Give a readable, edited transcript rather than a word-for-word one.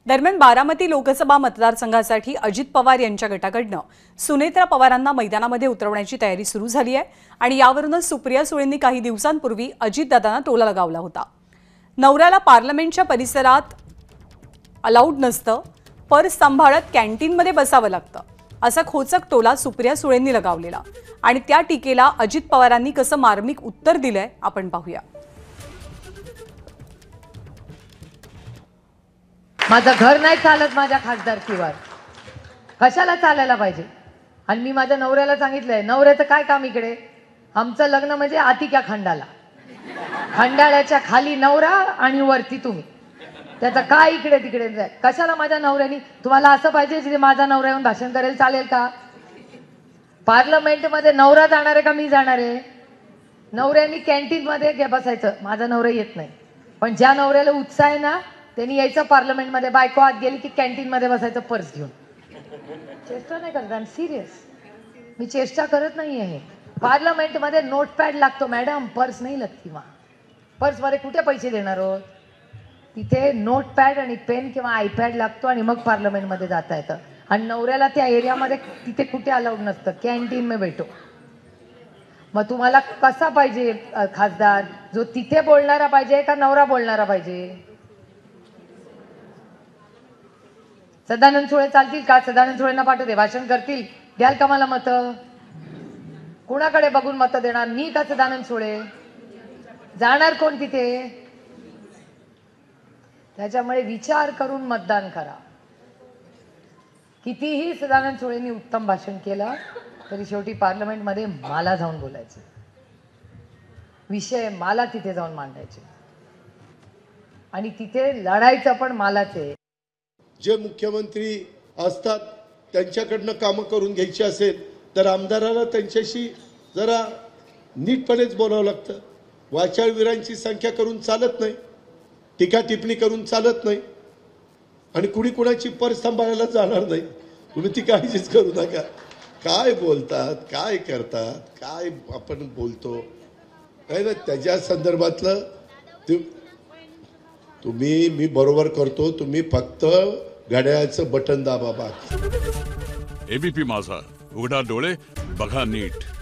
दरम्यान बारामती लोकसभा मतदारसंघासाठी अजित पवार यांच्या गटाकडनं सुनेत्रा पवारांना मैदानामध्ये उतरवण्याची तयारी सुरू झाली आहे आणि यावरूनच सुप्रिया सुळेंनी काही दिवसांपूर्वी अजितदादांना टोला लगावला होता। नवऱ्याला पार्लमेंटच्या परिसरात अलाउड नसतं, पर्स सांभाळत कॅन्टीनमध्ये बसावं लागतं, असा खोचक टोला सुप्रिया सुळेंनी लगावलेला आणि त्या टीकेला अजित पवारांनी कसं मार्मिक उत्तर दिलंय आपण पाहूया। माझं घर नाही चालत माझ्या खासदारकीवर, कशाला चालायला पाहिजे? आणि मी माझ्या नवऱ्याला सांगितलंय, नवऱ्याचं काय काम इकडे? आमचं लग्न म्हणजे आतिक्या खंडाला, खंडाळ्याच्या खाली नवरा आणि वरती तुम्ही, त्याचं काय इकडे तिकडे? कशाला माझ्या नवऱ्यानी? तुम्हाला असं पाहिजे की माझा नवरा येऊन भाषण करेल, चालेल का? पार्लमेंटमध्ये नवरा जाणार आहे का मी जाणार आहे? नवऱ्यांनी कॅन्टीनमध्ये बसायचं, माझा नवरा येत नाही, पण ज्या नवऱ्याला उत्साह आहे ना त्यांनी यायचं पार्लमेंटमध्ये, बायको आत गेली की कॅन्टीनमध्ये बसायचं पर्स घेऊन। चेष्टा नाही करत, आय एम सिरियस, मी चेष्टा करत नाही आहे। पार्लमेंटमध्ये नोटपॅड लागतो मॅडम, पर्स नाही लागती। पर्समध्ये कुठे पैसे देणार आहोत? तिथे नोटपॅड आणि पेन किंवा आयपॅड लागतो आणि मग पार्लमेंटमध्ये जाता येतं। आणि नवऱ्याला त्या एरियामध्ये तिथे कुठे अलाउड नसतं, कॅन्टीन में बैठो। मग तुम्हाला कसा पाहिजे खासदार? जो तिथे बोलणारा पाहिजे का नवरा बोलणारा पाहिजे? सदानंद सुळे चालतील का? सदानंद सुळेंना पाठवते, भाषण करतील, द्याल का मला मतं? कुणाकडे बघून मतं देणार, मी का सदानंद सुळे? जाणार कोण तिथे? त्याच्यामुळे विचार करून मतदान करा। कितीही सदानंद सुळेंनी उत्तम भाषण केलं तरी शेवटी पार्लमेंटमध्ये मला जाऊन बोलायचं, विषय मला तिथे जाऊन मांडायचे आणि तिथे लढायचं पण मलाच आहे। जे मुख्यमंत्री असतात त्यांच्याकडनं कामं करून घ्यायची असेल तर आमदाराला त्यांच्याशी जरा नीटपणेच बोलावं लागतं। वाचाळवीरांची संख्या करून चालत नाही, टीका टिप्पणी करून चालत नाही आणि कुणी कुणाची पर्स सांभाळायला जाणार नाही। तुम्ही ती काळजीच करू नका। काय बोलतात, काय करतात, काय आपण बोलतो काय ना त्याच्या संदर्भातलं तुम्ही मी बरोबर करतो, तुम्ही फक्त घड्याळाचं बटन दाबा। एबीपी माझा, उघडा डोळे बघा नीट।